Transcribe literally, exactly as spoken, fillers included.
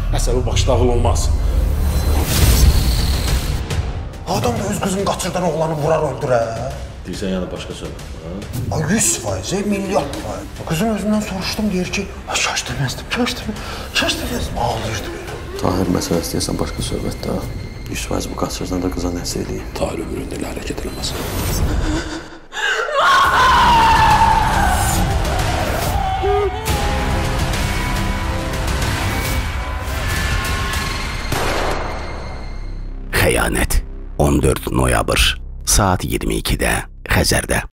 Əsəbi başdağıl olmaz. Adam da öz qızını qaçırdan oğlanı vurar, öldürər. Deyirsən, yəni başqa söhbət. Ay, yüz faiz, milyard faiz. Qızın özündən soruşdum, deyir ki, kaç deməzdim, kaç deməzdim, kaç deməzdim, ağlayırdı belə. Tahir məsələsi deyəsən başqa söhbətdə. yüz faiz bu qaçırdan da qıza nəsə eləyib. Tahir ömründə elə hərəkət eləməz. Xəyanət on dörd noyabr saat iyirmi ikidə Xəzərdə.